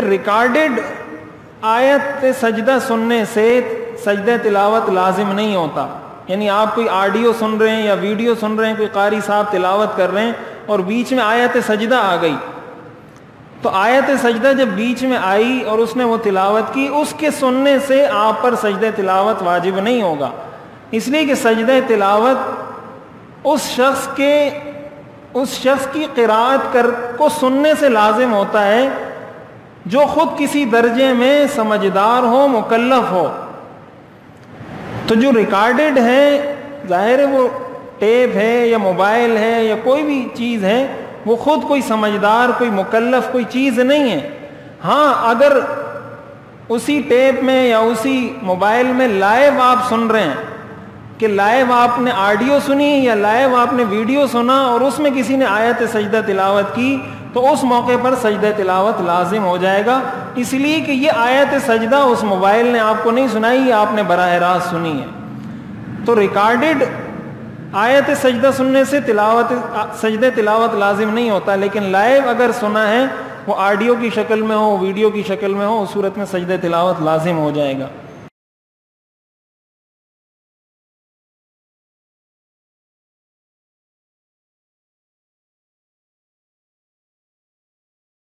Recorded آیت سجدہ سننے سے سجدہ تلاوت لازم نہیں ہوتا. یعنی آپ کوئی آڈیو سن رہے ہیں یا ویڈیو سن رہے ہیں, کوئی قاری صاحب تلاوت کر رہے ہیں اور بیچ میں آیت سجدہ آ گئی, تو آیت سجدہ جب بیچ میں آئی اور اس نے وہ تلاوت کی, اس کے سننے سے آپ پر سجدہ تلاوت واجب نہیں ہوگا, اس لیے کہ سجدہ تلاوت اس شخص کی قراءت کو سننے سے لازم ہوتا ہے جو خود کسی درجے میں سمجھدار ہو, مکلف ہو. تو جو ریکارڈڈ ہے, ظاہر ہے وہ ٹیپ ہے یا موبائل ہے یا کوئی بھی چیز ہے, وہ خود کوئی سمجھدار, کوئی مکلف کوئی چیز نہیں ہے. ہاں اگر اسی ٹیپ میں یا اسی موبائل میں لائیو آپ سن رہے ہیں کہ لائیو آپ نے آڈیو سنی یا لائیو آپ نے ویڈیو سنا اور اس میں کسی نے آیت سجدہ تلاوت کی, تو اس موقع پر سجدہ تلاوت لازم ہو جائے گا, اس لیے کہ یہ آیت سجدہ اس موبائل نے آپ کو نہیں سنائی, یہ آپ نے براہ راست سنی ہے. تو ریکارڈڈ آیت سجدہ سننے سے سجدہ تلاوت لازم نہیں ہوتا, لیکن لائیو اگر سنا ہے, وہ آڈیو کی شکل میں ہو, ویڈیو کی شکل میں ہو, اس صورت میں سجدہ تلاوت لازم ہو جائے گا.